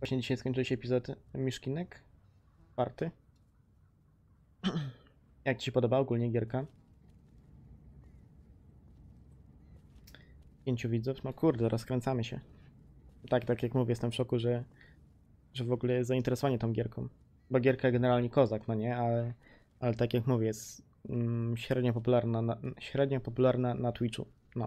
Właśnie dzisiaj skończył się epizod Miszkinek. 4. Jak ci się podoba ogólnie gierka? 5 widzów? No kurde, rozkręcamy się. Tak jak mówię, jestem w szoku, że w ogóle jest zainteresowanie tą gierką. Bo gierka generalnie kozak, no nie? Ale tak jak mówię, jest średnio popularna na Twitchu. No.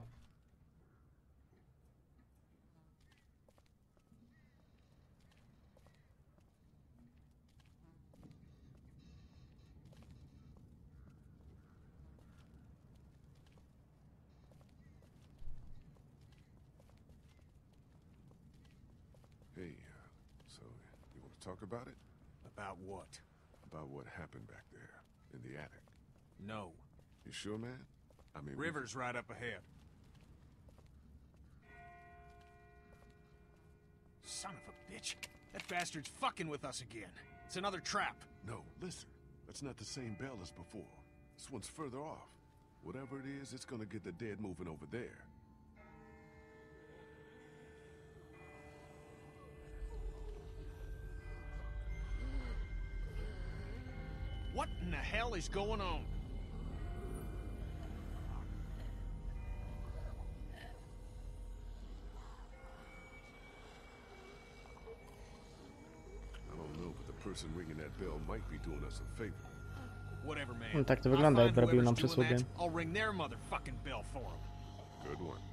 Hey, so you want to talk about it? About what? About what happened back there in the attic? No. You sure, man? I mean, River's right up ahead. Son of a bitch. That bastard's fucking with us again. It's another trap. No, listen. That's not the same bell as before. This one's further off. Whatever it is, it's gonna get the dead moving over there. What in the hell is going on? I don't know, but the person ringing that bell might be doing us a favor. Whatever, man. No tak to wygląda, jakby robił nam przysługę. I'll ring their motherfucking bell for them. Good one.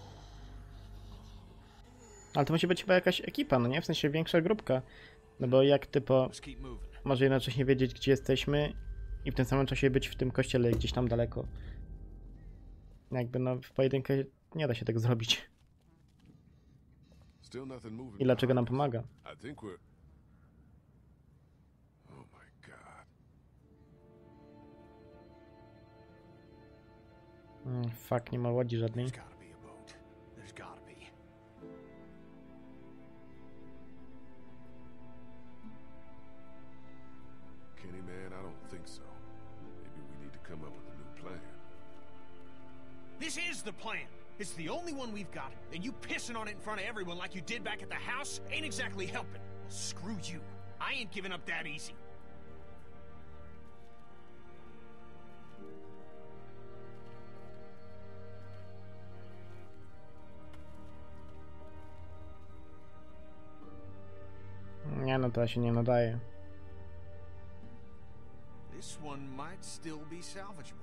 Ale to musi być chyba jakaś ekipa, no nie? W sensie większa grupka. No bo jak typo Let's keep moving. może jednocześnie wiedzieć, gdzie jesteśmy i w tym samym czasie być w tym kościele gdzieś tam daleko. Jakby no w pojedynkę nie da się tego zrobić. Still nothing moving. I dlaczego nam behind us. pomaga? I think we're... Oh my god. Fuck, nie ma łodzi żadnej. There's gotta be a boat. There's gotta be. Kenny, man, I don't think so. Maybe we need to come up with a new plan. This is the plan. It's the only one we've got, and you pissing on it in front of everyone like you did back at the house ain't exactly helping. Screw you. I ain't giving up that easy. Nie no, to się nie nadaje. This one might still be salvageable.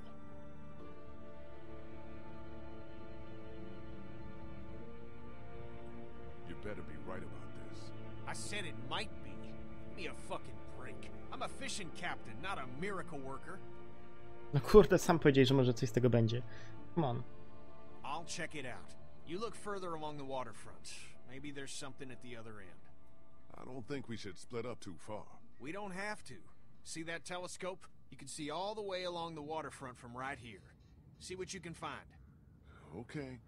You better be right about this. I said it might be. Give me a fucking break. I'm a fishing captain, not a miracle worker. No kurde, sam powiedziałeś, że może coś z tego będzie. Come on. I'll check it out. You look further along the waterfront. Maybe there's something at the other end. I don't think we should split up too far. We don't have to. See that telescope? You can see all the way along the waterfront from right here. See what you can find. Okay.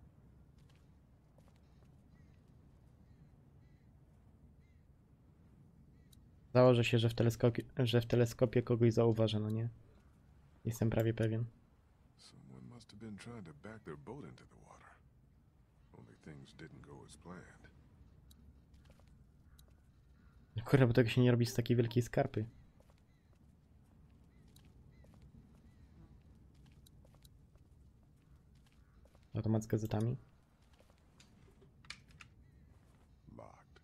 Założę się, że w teleskopie kogoś zauważę, no nie? Jestem prawie pewien. Someone must have been trying to back their boat into the water. Only things didn't go as planned. Kurde, bo tego się nie robi z takiej wielkiej skarpy. Automat z gazetami. Locked.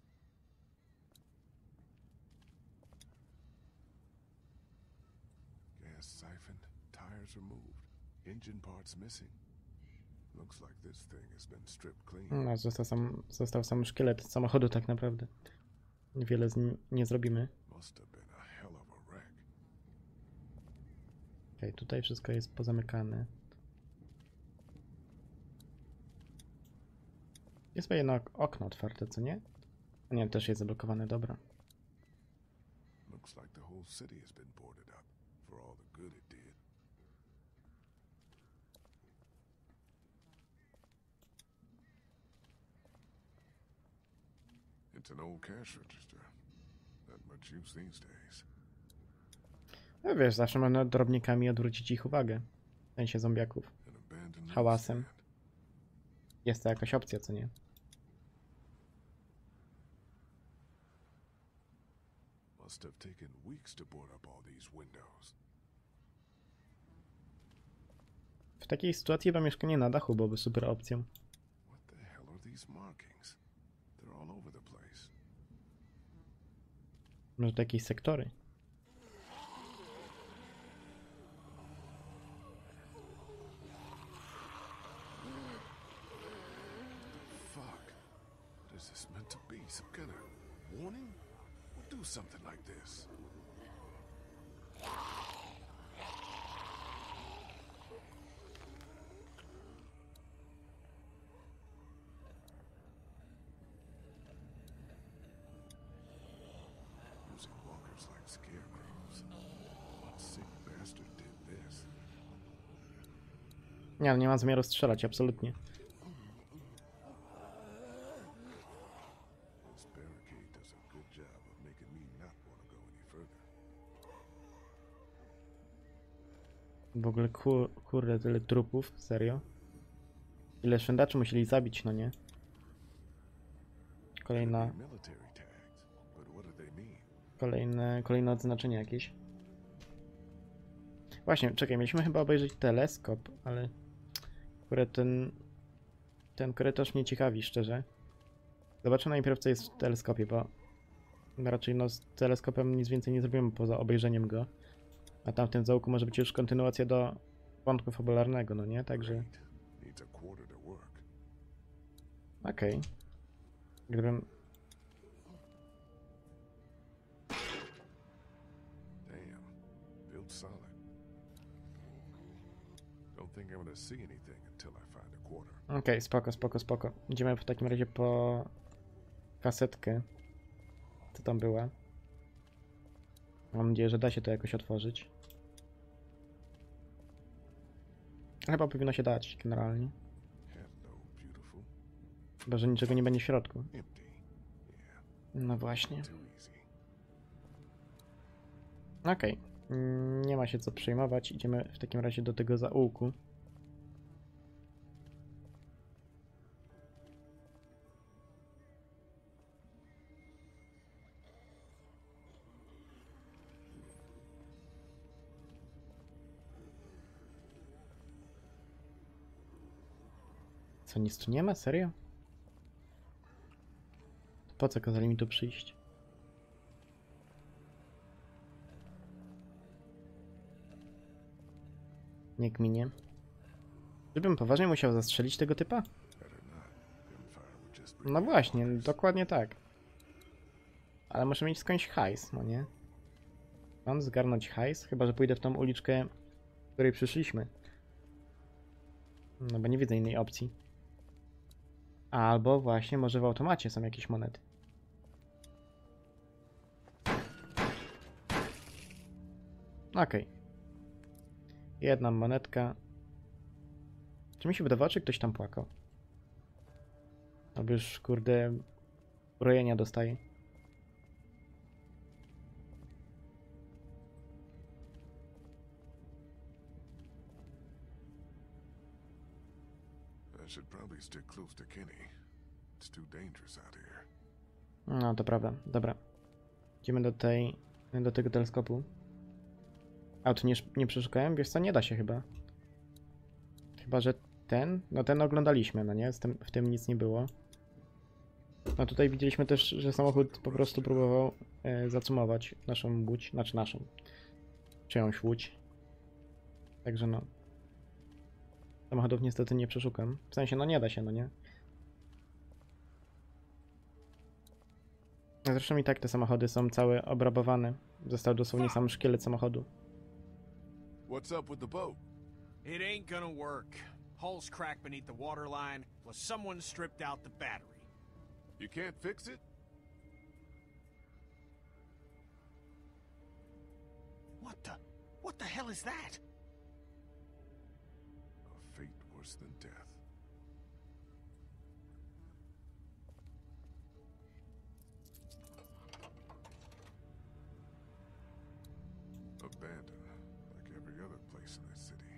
Gas siphoned, tires removed, engine parts missing. Looks like this thing has been stripped clean. No, został sam szkielet samochodu tak naprawdę. Wiele z nim nie zrobimy. Must have been a hell of a wreck. Okej, tutaj wszystko jest pozamykane. Jest chyba jedno okno otwarte, co nie? A nie, też jest zablokowane, dobra. Looks like the whole city has been boarded up for all the good it did. It's an old cash register. Not much use these days. No wiesz, zawsze można drobnikami odwrócić ich uwagę. W sensie zombiaków. An abandoned Hałasem. newsstand. Jest to jakaś opcja, co nie? Must have taken weeks to board up all these windows. W takiej sytuacji chyba mieszkanie na dachu byłoby super opcją. What the hell are these markings? They're all over the place. Może to jakieś sektory. Fuck. What is this meant to be? Some kind of warning? We'll do something like this. Using walkers like scarecrows. What sick bastard did this? Nie mam zamiaru strzelać, absolutnie. This barricade does a good job of making me not want to go any further. W ogóle kurde, tyle trupów, serio. Ile szwendaczy musieli zabić, no nie? Kolejna, Could be military tags, but what do they mean? kolejne odznaczenie jakieś. Właśnie, czekaj, mieliśmy chyba obejrzeć teleskop, ale kurde, ten korytarz mnie ciekawi, szczerze. Zobaczę najpierw, co jest w teleskopie, bo raczej no z teleskopem nic więcej nie zrobimy poza obejrzeniem go. A tam w tym załuku może być już kontynuacja do wątku fabularnego, no nie? Także Great. Needs a quarter to work. okej. Gdybym... Damn. Built solid. Don't think I'm gonna see anything until I find a quarter. Okej, spoko. Idziemy w takim razie po kasetkę. Co tam była? Mam nadzieję, że da się to jakoś otworzyć. Chyba powinno się dać, generalnie. Hello, beautiful. Chyba, że niczego nie będzie w środku. Empty. Yeah, No właśnie. too easy. Okej. Nie ma się co przejmować. Idziemy w takim razie do tego zaułku. Co, nic tu nie ma? Serio? Po co kazali mi tu przyjść? Nie kminie. Żebym poważnie musiał zastrzelić tego typa? Better not. Gunfire would just No właśnie, dokładnie tak. Ale muszę mieć skądś hajs, no nie? Mam zgarnąć hajs? Chyba, że pójdę w tą uliczkę, w której przyszliśmy. No bo nie widzę innej opcji. Albo właśnie, może w automacie są jakieś monety. Okej. Jedna monetka. Czy mi się wydawało, czy ktoś tam płakał? Albo już, kurde, urojenia dostaje. I should probably stick close to Kenny. It's too dangerous out here. No, to prawda. Dobra. Idziemy do tego teleskopu. A, tu nie przeszukałem? Wiesz co, nie da się chyba. Chyba, że ten? No ten oglądaliśmy, no nie? W tym nic nie było. No tutaj widzieliśmy też, że samochód po prostu próbował zacumować naszą łódź, znaczy naszą. Czyjąś łódź. Także no. Samochodów niestety nie przeszukam. W sensie, no nie da się, no nie? Zresztą i tak te samochody są całe obrabowane. Został dosłownie sam szkielet samochodu. What's up with the boat? It ain't gonna work. Hull's cracked beneath the waterline, plus someone stripped out the battery. You can't fix it? What the hell is that? A fate worse than death. Abandoned, like every other place in the city.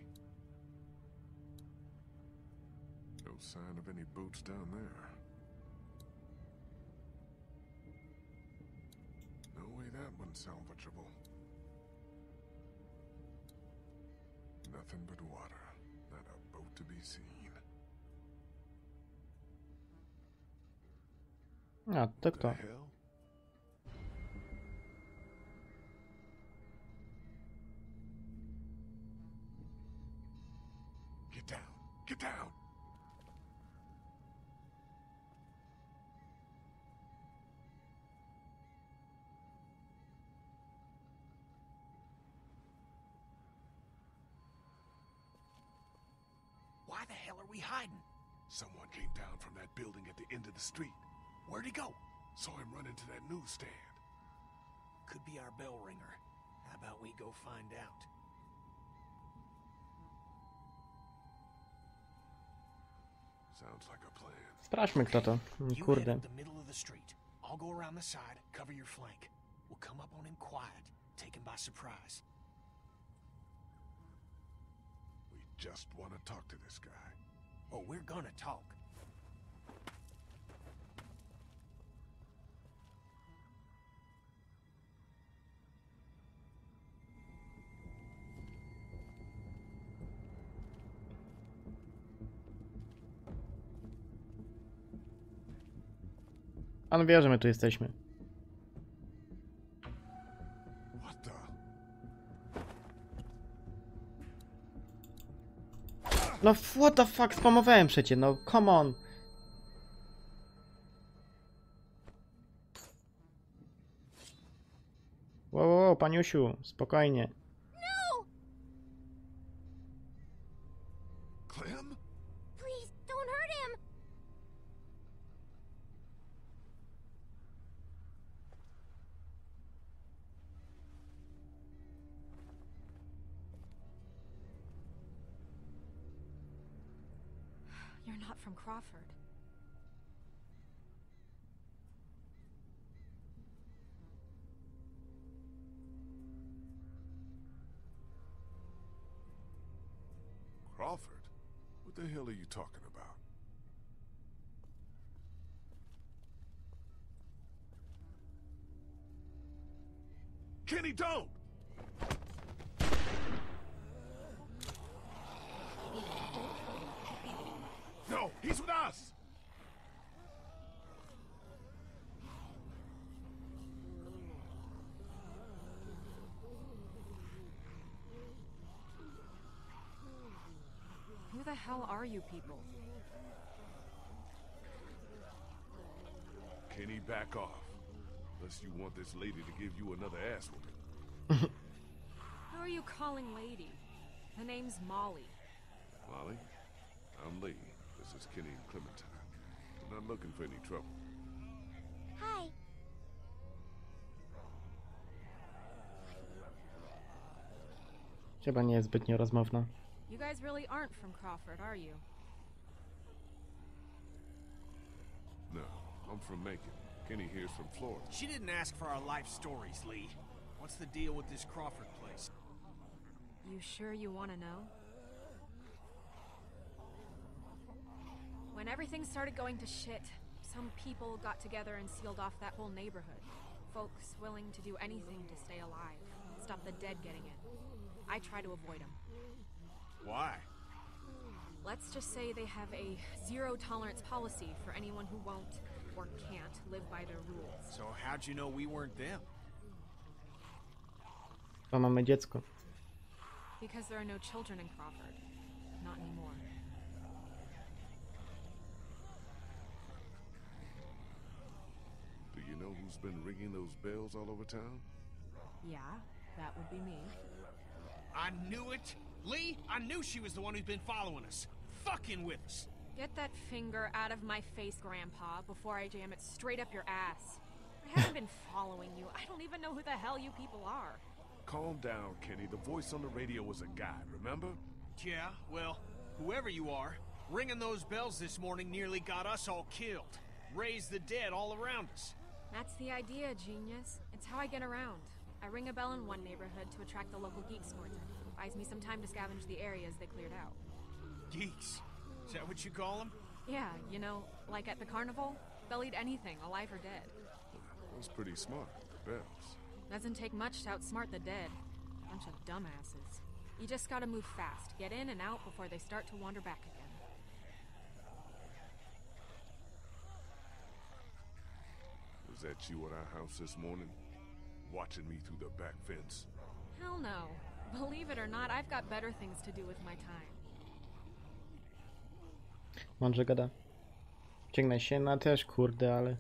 No sign of any boats down there. No way that unsalvageable. Nothing but water, not a boat to be seen. A, to kto? The hell? Get down! Get down! Why the hell are we hiding? Someone came down from that building at the end of the street. Where'd he go? Saw him run into that newsstand. Could be our bell ringer. How about we go find out? Sounds like a plan. Sprawdźmy kto to. You head Kurde. up the middle of the street. I'll go around the side, cover your flank. We'll come up on him quiet, take him by surprise. We just want to talk to this guy. Oh, we're gonna talk. On wie, że my tu jesteśmy. What the? No what the fuck, spamowałem przecie, no come on. Wow, paniusiu, spokojnie. Clem? Please, don't hurt him! You're not from Crawford. Crawford? What the hell are you talking about? Kenny, don't! No, he's with us! Who the hell are you people? Kenny, back off. Unless you want this lady to give you another ass whooping. Who are you calling lady? The name's Molly. Molly, I'm Lee. This is Kenny and Clementine. We're not looking for any trouble. Hi. Chyba nie jest zbytnio rozmowna. You guys really aren't from Crawford, are you? No, I'm from Macon. Kenny here's from Florida. She didn't ask for our life stories, Lee. What's the deal with this Crawford place? You sure you want to know? When everything started going to shit, some people got together and sealed off that whole neighborhood. Folks willing to do anything to stay alive, stop the dead getting in. I try to avoid them. Why? Let's just say they have a zero-tolerance policy for anyone who won't or can't live by their rules. So how'd you know we weren't them? Bo mamy dziecko. Because there are no children in Crawford. Not anymore. Do you know who's been ringing those bells all over town? Yeah, that would be me. I knew it! Lee, I knew she was the one who's been following us. Fucking with us. Get that finger out of my face, Grandpa, before I jam it straight up your ass. I haven't been following you. I don't even know who the hell you people are. Calm down, Kenny. The voice on the radio was a guy, remember? Yeah, well, whoever you are, ringing those bells this morning nearly got us all killed. Raised the dead all around us. That's the idea, genius. It's how I get around. I ring a bell in one neighborhood to attract the local geeks towards it. Buys me some time to scavenge the areas they cleared out. Geeks? Is that what you call them? Yeah, you know, like at the carnival, they'll eat anything, alive or dead. That's pretty smart, the bells. Doesn't take much to outsmart the dead. Bunch of dumbasses. You just gotta move fast. Get in and out before they start to wander back again. Was that you at our house this morning? Watching me through the back fence? Hell no. Believe it or not, I've got better things to do with my time. Mądrze gada. Ciągnę się na też, kurde, ale...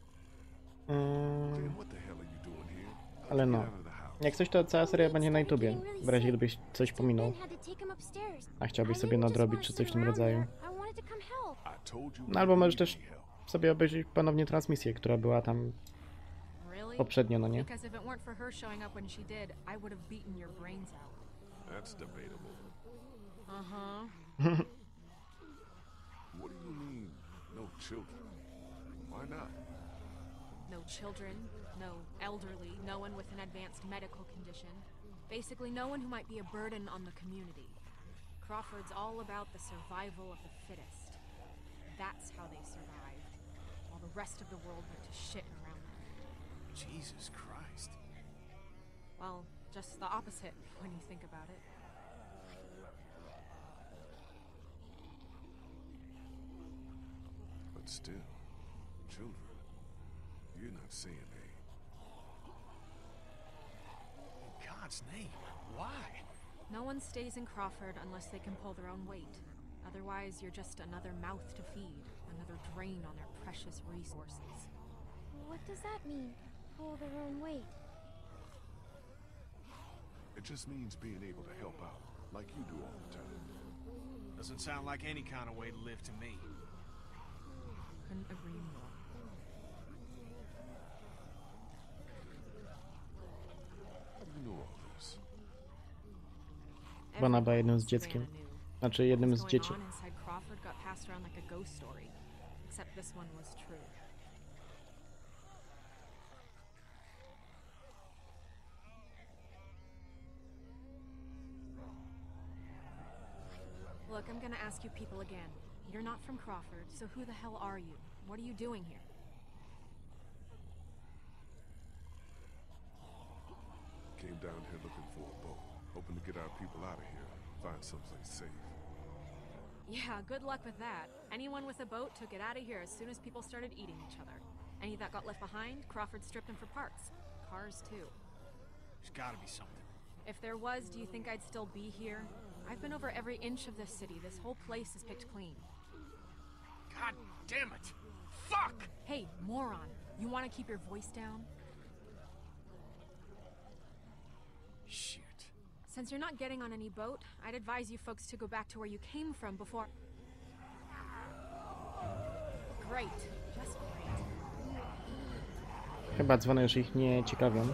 Then what the hell are you doing here? Ale no. Get out of the house. Jak coś, to cała seria będzie na YouTubie. W razie gdybyś coś pominął, a chciałbyś sobie nadrobić czy coś w tym rodzaju. I told you No albo możesz we też need help. sobie obejrzeć ponownie transmisję, która była tam Really? poprzednio, no nie? Because if it weren't for her showing up when she did, I would have beaten your brains out. That's debatable. Uh-huh. What do you mean, no children? Why not? No children, no elderly, no one with an advanced medical condition. Basically, no one who might be a burden on the community. Crawford's all about the survival of the fittest. That's how they survived, while the rest of the world went to shit around them. Jesus Christ. Well, just the opposite when you think about it. But still, children. You're not saying they. In God's name, why? No one stays in Crawford unless they can pull their own weight. Otherwise, you're just another mouth to feed, another drain on their precious resources. What does that mean? Pull their own weight. It just means being able to help out, like you do all the time. Doesn't sound like any kind of way to live to me. Couldn't agree more. How do you know all this? Bo ona była jednym z Everyone dzieckiem. Savannah knew. Znaczy jednym z What's dzieci. going on inside Crawford got passed around like a ghost story. Except this one was true. Look, I'm gonna ask you people again. You're not from Crawford, so who the hell are you? What are you doing here? Came down here looking for a boat, hoping to get our people out of here, find someplace safe. Yeah, good luck with that. Anyone with a boat took it out of here as soon as people started eating each other. Any that got left behind, Crawford stripped them for parts. Cars, too. There's gotta be something. If there was, do you think I'd still be here? I've been over every inch of this city. This whole place is picked clean. God damn it! Fuck! Hey, moron. You want to keep your voice down? Shit. Since you're not getting on any boat, I'd advise you folks to go back to where you came from before... Great. Just great. Chyba dzwony już ich nie ciekawią.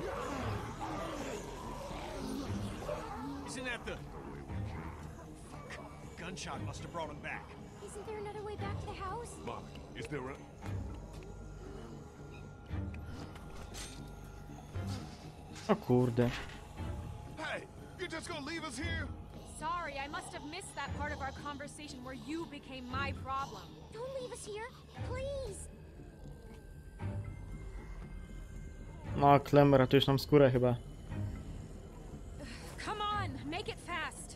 Isn't that the way we came? Fuck. The gunshot must have brought him back. Isn't there another way back to the house? Molly, is there a... O kurde. Hey, you're just gonna leave us here? Sorry, I must have missed that part of our conversation where you became my problem. Don't leave us here, please. No, Clem, ratujesz nam skórę chyba. Come on, make it fast.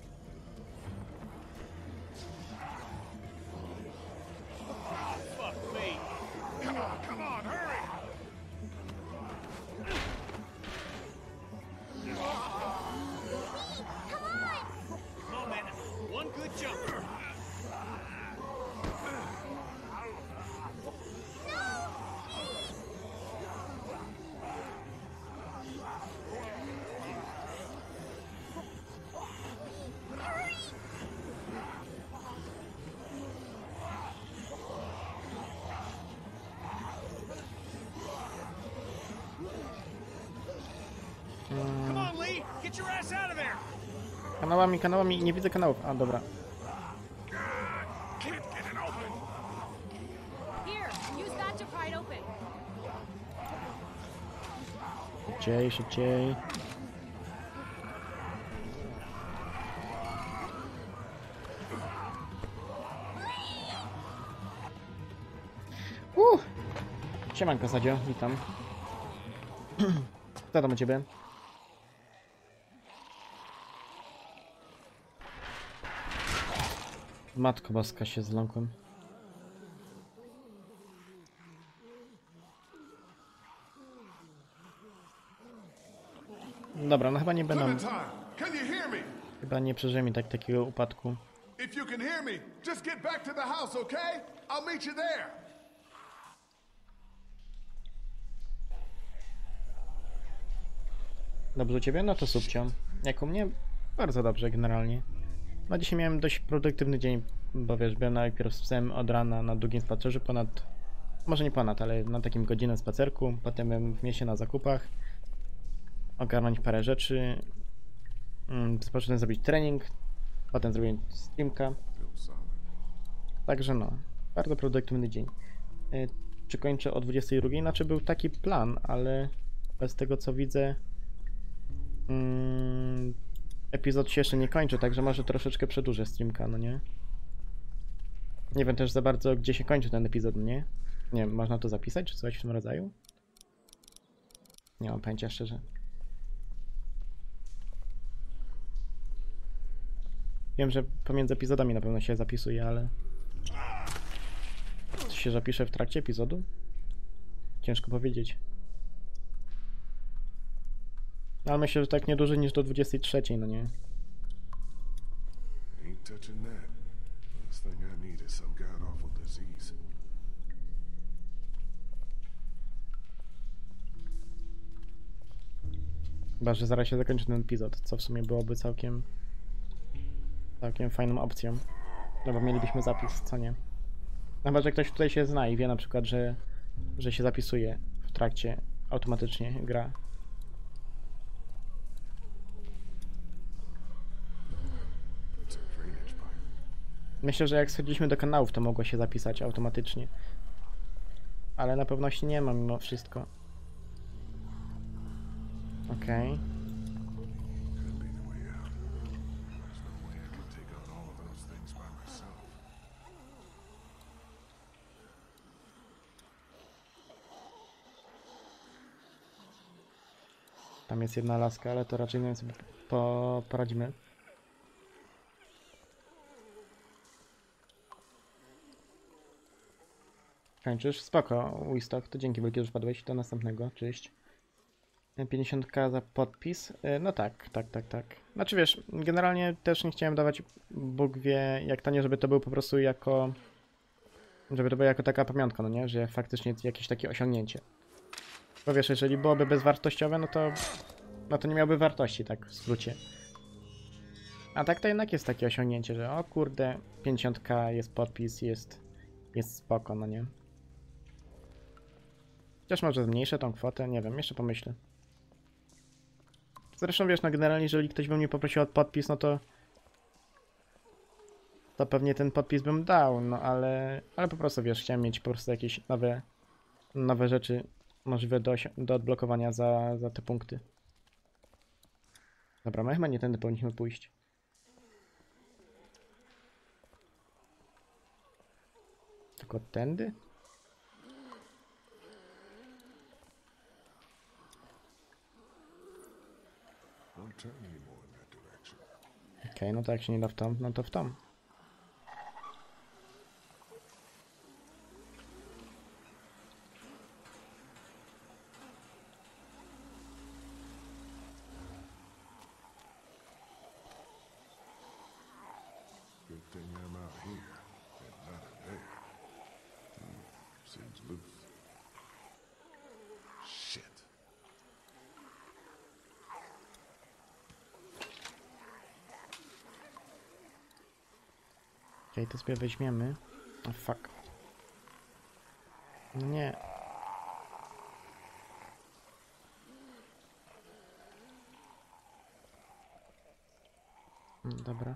Fuck me. Come on, hurry! Come on, man. One good jump. Come on, Lee. Get your ass out of there. Kanałami, kanałami, nie widzę kanałów. A, dobra. Can't get it open! Here, use that to pry it open. Szybciej, szybciej. Siemanko, Sadzio, witam. Co tam u ciebie? Matko boska, się zląkłem. Dobra, no chyba nie będą... Clementine, can you hear me? Chyba nie przeżyjemy takiego upadku. If you can hear me, just get back to the house, okay? I'll meet you there. Dobrze u ciebie? No to subcio. Jak u mnie? Bardzo dobrze generalnie. No dzisiaj miałem dość produktywny dzień, bo wiesz, byłem najpierw z psem od rana na długim spacerze ponad... Może nie ponad, ale na takim godzinnym spacerku. Potem byłem w mieście na zakupach. Ogarnąć parę rzeczy. Poszedłem zrobić trening. Potem zrobiłem streamka. Także no, bardzo produktywny dzień. Czy kończę o 22? Znaczy był taki plan, ale z tego co widzę epizod się jeszcze nie kończy, także może troszeczkę przedłużę streamka, no nie? Nie wiem też za bardzo, gdzie się kończy ten epizod, no nie? Nie wiem, można to zapisać, czy coś w tym rodzaju? Nie mam pojęcia szczerze. Wiem, że pomiędzy epizodami na pewno się zapisuje, ale... Czy się zapisze w trakcie epizodu? Ciężko powiedzieć. Ale myślę, że tak nie dłużej niż do 23, no nie? Ain't touching that. Last thing I need is some god awful disease. Chyba, że zaraz się zakończy ten epizod, co w sumie byłoby całkiem fajną opcją. No bo mielibyśmy zapis, co nie? Chyba, że ktoś tutaj się zna i wie na przykład, że się zapisuje w trakcie automatycznie gra. It's a drainage pipe. Myślę, że jak schodziliśmy do kanałów, to mogło się zapisać automatycznie. Ale na pewności nie ma mimo wszystko. Okej. Could be the way out. There's no way I can take on all of those things by myself. Tam jest jedna laska, ale to raczej nie sobie poradzimy. Kończysz? Spoko, Wistok, to dzięki wielkie, że wpadłeś. Do następnego, cześć. 50k za podpis? No tak. Znaczy wiesz, generalnie też nie chciałem dawać, Bóg wie jak tanie, żeby to był po prostu jako... Żeby to była jako taka pamiątka, no nie? Że faktycznie jakieś takie osiągnięcie. Bo wiesz, jeżeli byłoby bezwartościowe, no to nie miałby wartości, tak w skrócie. A tak to jednak jest takie osiągnięcie, że o kurde, 50k jest podpis, jest spoko, no nie? Chociaż może zmniejszę tą kwotę, nie wiem, jeszcze pomyślę. Zresztą wiesz, no generalnie jeżeli ktoś by mnie poprosił o podpis, no to pewnie ten podpis bym dał, no ale po prostu wiesz, chciałem mieć po prostu jakieś nowe rzeczy możliwe do odblokowania za te punkty. Dobra, my chyba nie tędy powinniśmy pójść. Tylko tędy? Don't turn anymore in that direction. Okej, no to jak się nie da w tą, no to w tą. Good thing I'm out here and not in there. Seems loose. Shit. Okej, to sobie weźmiemy. O fuck. Nie. Dobra.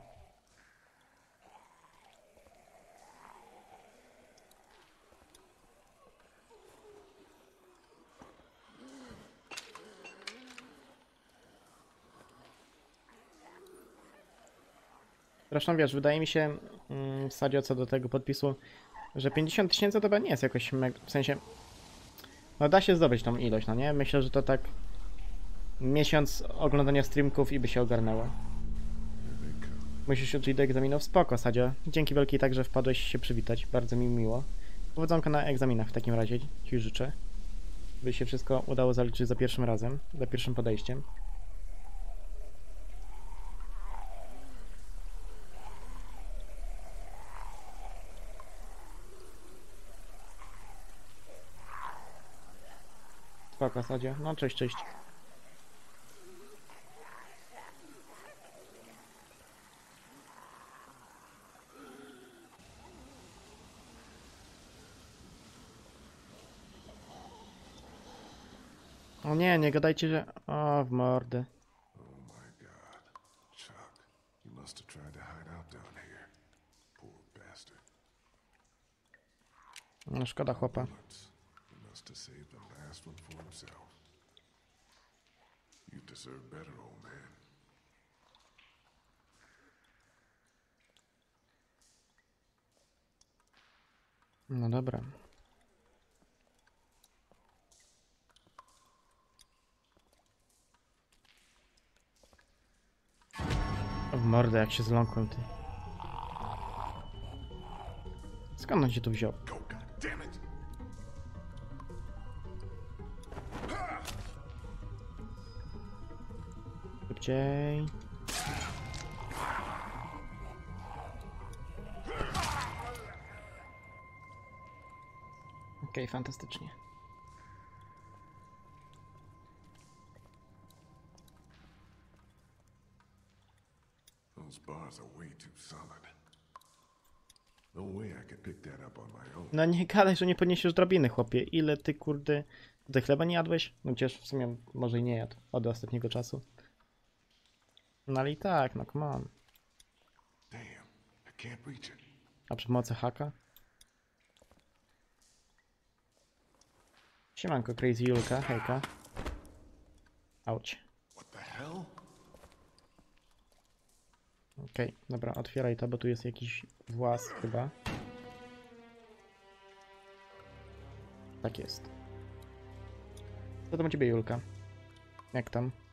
Zresztą wiesz, wydaje mi się, Sadio, co do tego podpisu, że 50 000 to chyba nie jest jakoś mega, w sensie, no da się zdobyć tą ilość, no nie? Myślę, że to tak miesiąc oglądania streamków i by się ogarnęło. Here they come. Musisz się uczyć do egzaminów? Spoko, Sadzio. Dzięki wielkiej tak, że wpadłeś się przywitać. Bardzo mi miło. Powodzonka na egzaminach w takim razie. Ci życzę. By się wszystko udało zaliczyć za pierwszym razem. Za pierwszym podejściem. Spoko, Sadzio. No, cześć, cześć. O nie, nie gadajcie, że... O, w mordę. Oh my god. Chuck, he must have tried to hide out down here. Poor bastard. No, szkoda chłopa. Bullets. He must have saved the last one for himself. You deserve better, old man. No dobra. W mordę, jak się zląkłem, ty. Skąd on się tu wziął? Go, god damn it! Szybciej. Okej, fantastycznie. Those bars are way too solid. No way I could pick that up on my own. No nie gadaj, że nie podniesiesz drabiny, chłopie. Ile ty, kurde, do chleba nie jadłeś? No przecież w sumie może i nie jadł od ostatniego czasu. No ale i tak, no come on. Damn, I can't reach it. A przy pomocy haka? Siemanko, Crazy Julka, hejka. Auć. What the hell? Okej, dobra, otwieraj to, bo tu jest jakiś włas chyba. Tak jest. Co tam u ciebie, Julka? Jak tam?